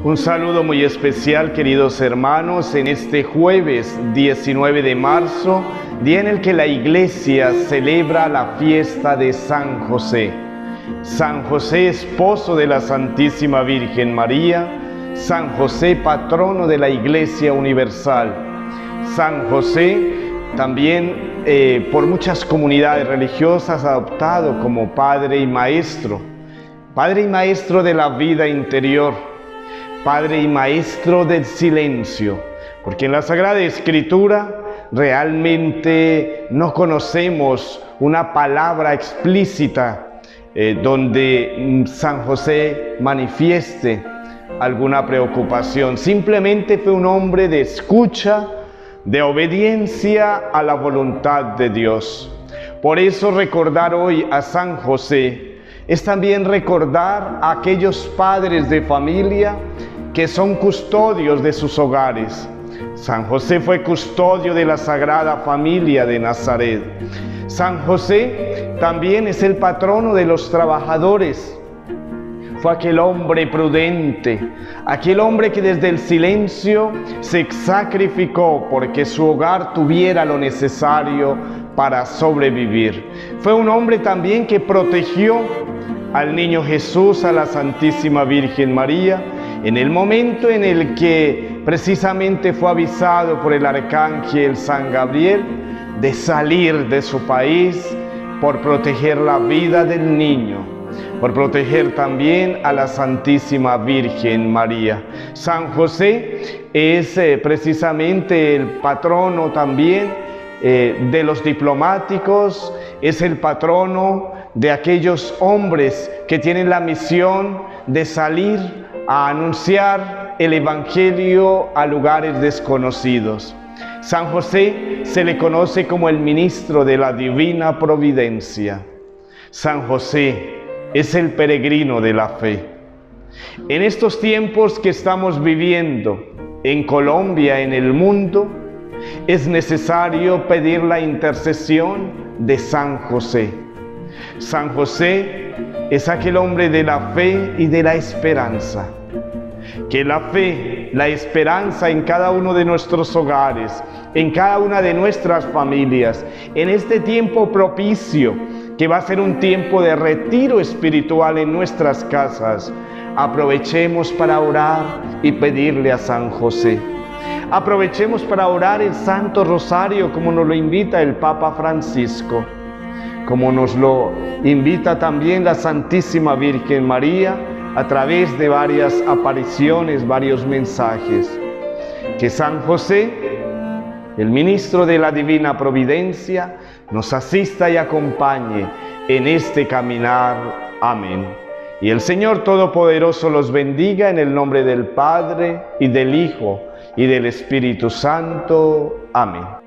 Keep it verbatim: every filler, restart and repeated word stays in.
Un saludo muy especial, queridos hermanos, en este jueves diecinueve de marzo, día en el que la Iglesia celebra la fiesta de San José. San José, esposo de la Santísima Virgen María, San José, patrono de la Iglesia Universal. San José, también eh, por muchas comunidades religiosas, adoptado como Padre y Maestro, Padre y Maestro de la vida interior, Padre y Maestro del silencio, porque en la Sagrada Escritura realmente no conocemos una palabra explícita eh, donde San José manifieste alguna preocupación. Simplemente fue un hombre de escucha, de obediencia a la voluntad de Dios. Por eso recordar hoy a San José es también recordar a aquellos padres de familia que son custodios de sus hogares. San José fue custodio de la Sagrada Familia de Nazaret. San José también es el patrono de los trabajadores. Fue aquel hombre prudente, aquel hombre que desde el silencio se sacrificó porque su hogar tuviera lo necesario para sobrevivir. Fue un hombre también que protegió al niño Jesús, a la Santísima Virgen María, en el momento en el que precisamente fue avisado por el arcángel San Gabriel de salir de su país por proteger la vida del niño, por proteger también a la Santísima Virgen María. San José es eh, precisamente el patrono también eh, de los diplomáticos, es el patrono de aquellos hombres que tienen la misión de salir a anunciar el Evangelio a lugares desconocidos. San José se le conoce como el ministro de la Divina Providencia. San José es el peregrino de la fe. En estos tiempos que estamos viviendo en Colombia, en el mundo, es necesario pedir la intercesión de San José. San José es aquel hombre de la fe y de la esperanza. Que la fe, la esperanza en cada uno de nuestros hogares, en cada una de nuestras familias, en este tiempo propicio, que va a ser un tiempo de retiro espiritual en nuestras casas, aprovechemos para orar y pedirle a San José. Aprovechemos para orar el Santo Rosario, como nos lo invita el Papa Francisco, como nos lo invita también la Santísima Virgen María a través de varias apariciones, varios mensajes. Que San José, el ministro de la Divina Providencia, nos asista y acompañe en este caminar. Amén. Y el Señor Todopoderoso los bendiga en el nombre del Padre, y del Hijo, y del Espíritu Santo. Amén.